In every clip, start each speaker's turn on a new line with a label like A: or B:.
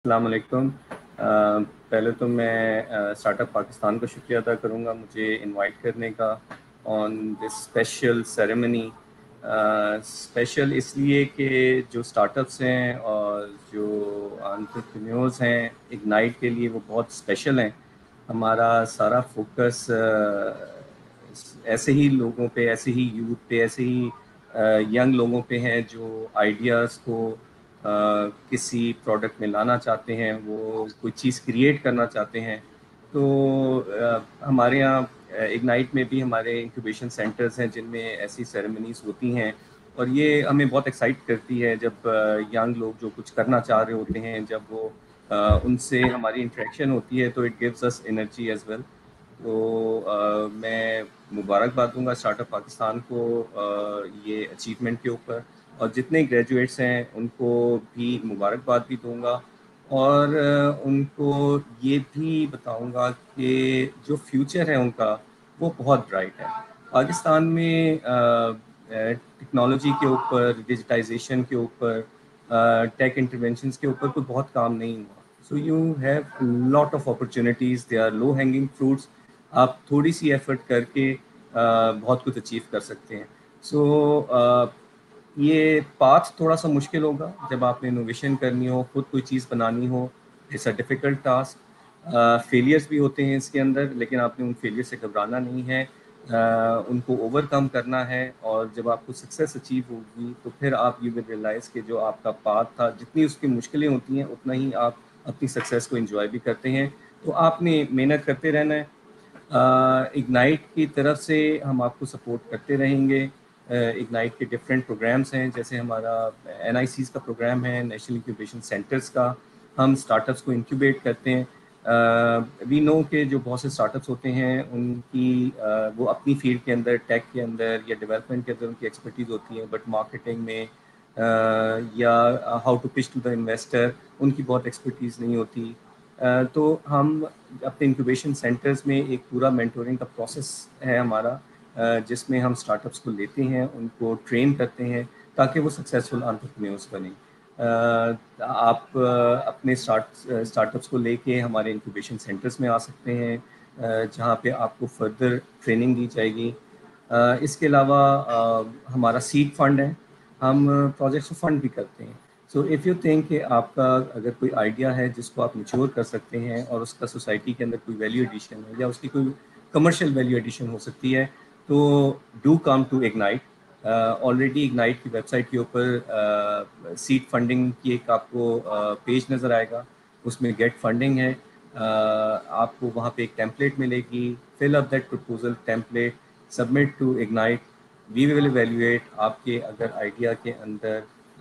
A: السلام علیکم. پہلے تو میں اسٹارٹ اپ پاکستان کا شکریہ ادا کروں گا مجھے انوائٹ کرنے کا on this special ceremony. Special اس لیے کہ جو اسٹارٹ اپس ہیں اور جو انٹرپرینیورز ہیں اگنائٹ کے لیے وہ بہت اسپیشل ہیں. ہمارا سارا فوکس ایسے ہی لوگوں پہ، ایسے ہی یوتھ پہ، ایسے ہی ینگ لوگوں پہ ہیں جو آئیڈیاز کو کسی پروڈکٹ میں لانا چاہتے ہیں، وہ کوئی چیز کریٹ کرنا چاہتے ہیں. تو ہمارے یہاں اگنائٹ میں بھی ہمارے انکیوبیشن سینٹرز ہیں جن میں ایسی سیریمنیز ہوتی ہیں، اور یہ ہمیں بہت ایکسائٹ کرتی ہے جب ینگ لوگ جو کچھ کرنا چاہ رہے ہوتے ہیں، جب وہ ان سے ہماری انٹریکشن ہوتی ہے تو it gives us energy as well. تو میں مبارکباد دوں گا اسٹارٹ اپ پاکستان کو یہ اچیومنٹ کے اوپر، اور جتنے گریجویٹس ہیں ان کو بھی مبارکباد بھی دوں گا، اور ان کو یہ بھی بتاؤں گا کہ جو فیوچر ہے ان کا وہ بہت برائٹ ہے. پاکستان میں ٹیکنالوجی کے اوپر، ڈیجیٹائزیشن کے اوپر، ٹیک انٹرونشنس کے اوپر کوئی بہت کام نہیں ہوا. So you have lot of opportunities, they are low hanging fruits. آپ تھوڑی سی ایفرٹ کر کے بہت کچھ اچیو کر سکتے ہیں. سو یہ پاتھ تھوڑا سا مشکل ہوگا جب آپ نے انوویشن کرنی ہو، خود کوئی چیز بنانی ہو. It's a difficult task. Failures بھی ہوتے ہیں اس کے اندر، لیکن آپ نے ان فیلئر سے گھبرانا نہیں ہے، ان کو اوور کم کرنا ہے. اور جب آپ کو سکسیس اچیو ہوگی تو پھر آپ یو ول ریئلائز کہ جو آپ کا پاتھ تھا، جتنی اس کی مشکلیں ہوتی ہیں اتنا ہی آپ اپنی سکسیس کو انجوائے بھی کرتے ہیں. تو آپ نے محنت کرتے رہنا ہے. اگنائٹ کی طرف سے ہم آپ کو سپورٹ کرتے رہیں گے. اگنائٹ کے ڈفرینٹ پروگرامس ہیں، جیسے ہمارا NICs کا پروگرام ہے، نیشنل انکیوبیشن سینٹرز کا. ہم اسٹارٹ اپس کو انکیوبیٹ کرتے ہیں. وی نو کہ جو بہت سے اسٹارٹ اپس ہوتے ہیں ان کی وہ اپنی فیلڈ کے اندر، ٹیک کے اندر یا ڈیولپمنٹ کے اندر ان کی ایکسپرٹیز ہوتی ہے، بٹ مارکیٹنگ میں یا how to pitch to the investor ان کی بہت ایکسپرٹیز نہیں ہوتی. تو ہم اپنے انکیوبیشن سینٹرز میں ایک پورا مینٹورنگ کا پروسیس ہے ہمارا، جس میں ہم اسٹارٹ اپس کو لیتے ہیں، ان کو ٹرین کرتے ہیں تاکہ وہ سکسیزفل انٹرپرینیورس بنیں. آپ اپنے اسٹارٹ اپس کو لے کے ہمارے انکیوبیشن سینٹرز میں آ سکتے ہیں، جہاں پہ آپ کو فردر ٹریننگ دی جائے گی. اس کے علاوہ ہمارا سیڈ فنڈ ہے، ہم پروجیکٹس کو فنڈ بھی کرتے ہیں. سو اف یو تھنک کہ آپ کا اگر کوئی آئیڈیا ہے جس کو آپ میچور کر سکتے ہیں اور اس کا سوسائٹی کے اندر کوئی ویلیو ایڈیشن ہے یا اس کی کوئی کمرشل ویلیو ایڈیشن ہو سکتی ہے، تو do come to Ignite. Already Ignite کی ویب سائٹ کے اوپر سیڈ فنڈنگ کی ایک آپ کو پیج نظر آئے گا، اس میں گیٹ فنڈنگ ہے. آپ کو وہاں پہ ایک ٹیمپلیٹ ملے گی. Fill up that proposal template, submit to Ignite. We will evaluate آپ کے اگر آئیڈیا کے اندر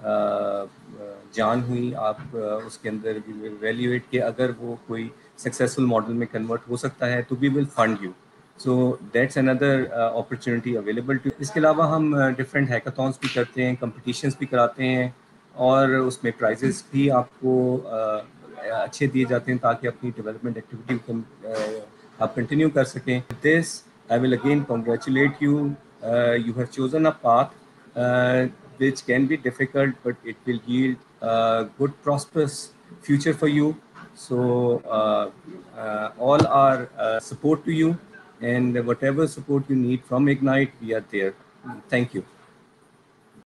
A: جان ہوئی، آپ اس کے اندر وی ول ایویلیویٹ کہ اگر وہ کوئی سکسیزفل ماڈل میں کنورٹ ہو سکتا ہے تو we will fund you. So that's اندر اپرچونیٹی اویلیبل ٹو. اس کے علاوہ ہم ڈفرینٹ ہیکاتھونس بھی کرتے ہیں، کمپٹیشنس بھی کراتے ہیں، اور اس میں پرائزز بھی آپ کو اچھے دیے جاتے ہیں تاکہ اپنی ڈیولپمنٹ ایکٹیویٹی کو آپ کنٹینیو کر سکیں. دس I will again congratulate you. You have chosen a path which can be difficult, but it will yield a good, prosperous future for you. So all our support to you, and whatever support you need from Ignite, we are there. Thank you.